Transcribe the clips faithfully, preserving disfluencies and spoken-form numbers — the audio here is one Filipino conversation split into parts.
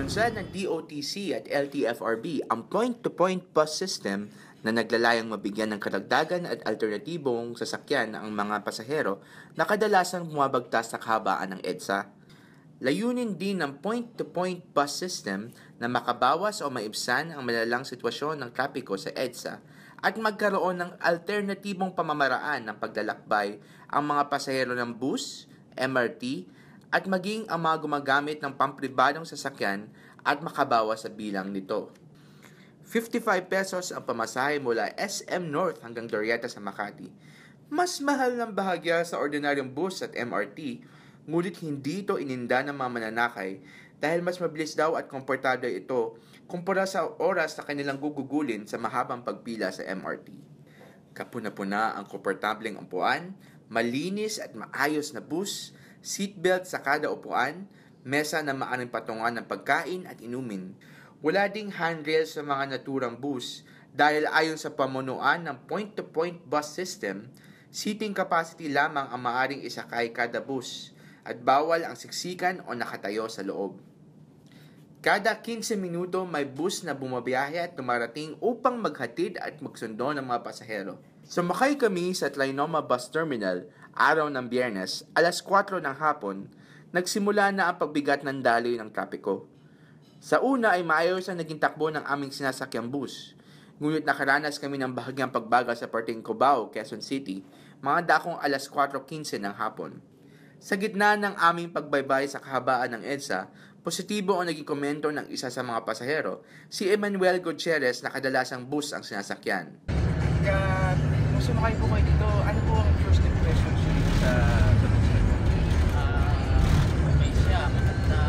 Nilunsad ng D O T C at L T F R B ang point-to-point bus system na naglalayang mabigyan ng karagdagan at alternatibong sasakyan ang mga pasahero na kadalasang bumabagtas sa kahabaan ng EDSA. Layunin din ng point-to-point bus system na makabawas o maibsan ang malalang sitwasyon ng trapiko sa EDSA at magkaroon ng alternatibong pamamaraan ng paglalakbay ang mga pasahero ng bus, M R T, at maging ang mga gumagamit ng pampribadong sasakyan at makabawas sa bilang nito. fifty-five pesos ang pamasahe mula S M North hanggang Glorieta sa Makati. Mas mahal ng bahagya sa ordinaryong bus at M R T, ngunit hindi ito ininda ng mga mananakay dahil mas mabilis daw at komportable ito kumpara sa oras na kanilang gugugulin sa mahabang pagpila sa M R T. Kapuna-puna ang komportableng upuan, malinis at maayos na bus, seatbelt sa kada upuan, mesa na maaring patungan ng pagkain at inumin. Wala ding handrail sa mga naturang bus dahil ayon sa pamunuan ng point-to-point bus system, seating capacity lamang ang maaring isakay kada bus at bawal ang siksikan o nakatayo sa loob. Kada fifteen minuto may bus na bumabiyahe at dumarating upang maghatid at magsundo ng mga pasahero. Sumakay kami sa Tlaynoma Bus Terminal araw ng Biyernes, alas kwatro ng hapon, nagsimula na ang pagbigat ng daloy ng trapiko. Sa una ay maayos ang naging takbo ng aming sinasakyang bus, ngunit nakaranas kami ng bahagyang pagbagal sa parteng Cubao, Quezon City, mga dakong alas kwatro fifteen ng hapon. Sa gitna ng aming pagbaybay sa kahabaan ng EDSA, positibo ang naging komento ng isa sa mga pasahero, si Emmanuel Gutierrez na kadalasang bus ang sinasakyan. Kaya, kung sumakay po kayo dito, ano po ang first impression nyo dito sa solution? Ah, okay siya, maganda,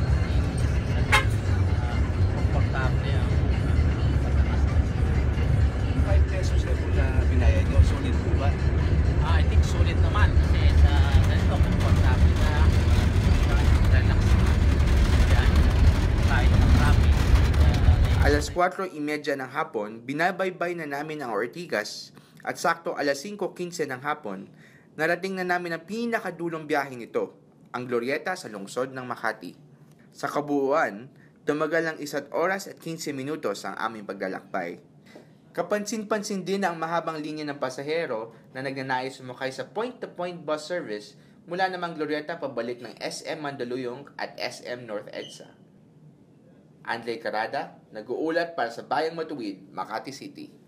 komportable ang five pesos na po na binayad nyo, solid po ba? Ah, I think sulit naman kasi sa ganito, komportable na, relax na. Yan, kahit ng traffic. Alas kwatro trenta ng hapon, binabaybay na namin ang Ortigas at sakto alas singko fifteen ng hapon, narating na namin ang pinakadulong biyaheng ito, ang Glorieta sa lungsod ng Makati. Sa kabuuan, tumagal ng isa't oras at fifteen minutos ang aming paglalakbay. Kapansin-pansin din ang mahabang linya ng pasahero na nagnanais sumakay sa point-to-point bus service mula namang Glorieta pabalik ng S M Mandaluyong at S M North EDSA. Andre Carada, nag-uulat para sa Bayang Matuwid, Makati City.